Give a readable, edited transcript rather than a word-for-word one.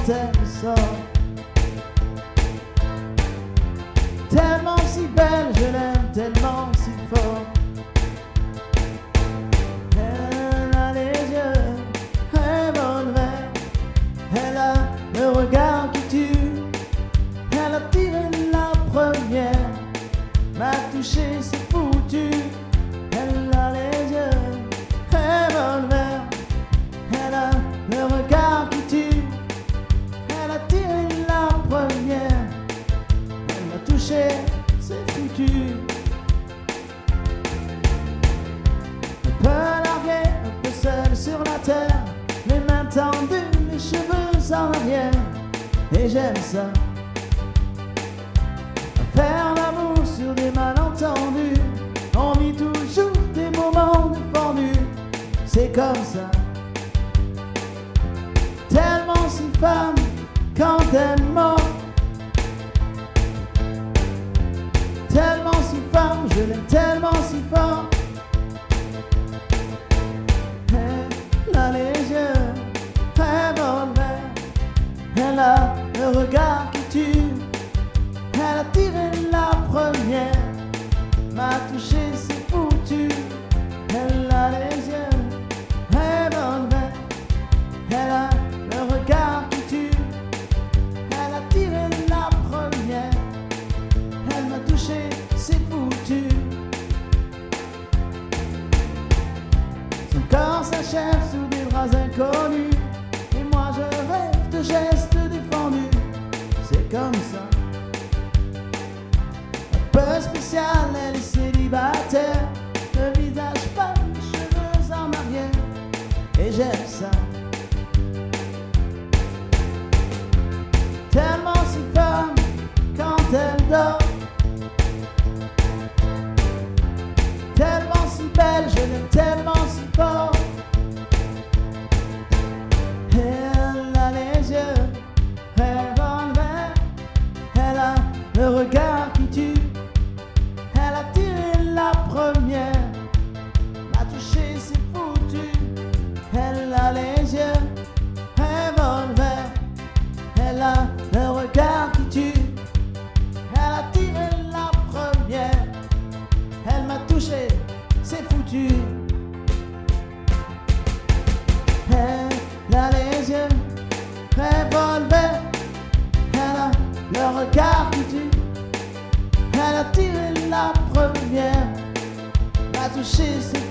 elle sort. Tellement si belle, je l'aime tellement si fort. Elle a les yeux revolver, elle a le regard qui tue. Elle a tiré la première, m'a touché, c'est foutu. Elle a les yeux revolver, elle a le regard qui tue. Elle a tiré la première, elle m'a touché, c'est foutu. Un peu largué, un peu seul sur la terre, les mains tendues, les cheveux en arrière. Et j'aime ça, faire l'amour sur des malentendus. On vit toujours des moments défendus, c'est comme ça. Tellement si femme quand elle ment, tellement si femme, je l'aime tellement si fort. Elle a les yeux revolver, elle a le regard qui tue. Elle a tiré la première, m'a touché, c'est foutu. Elle a les yeux revolver, elle a le regard qui tue. Elle a tiré la première, elle m'a touché, c'est foutu. Son corps s'achève sous des bras inconnus, et moi je rêve de gestes défendus. C'est comme ça. Peu spécial, elle est célibataire, le visage pâle, les cheveux en arrière. Et j'aime ça. Tellement si femme quand elle dort, tellement si belle, je l'aime tellement si fort. Elle a les yeux revolver, elle a le regard qui tue. Elle a tiré la première, m'a touché, c'est foutu. Elle a les yeux revolver, elle a le regard qui tue. Elle a tiré la première, elle m'a touché, c'est foutu. Elle a les yeux revolver, elle a le regard qui tue. Elle a tiré la première, m'a touché, c'est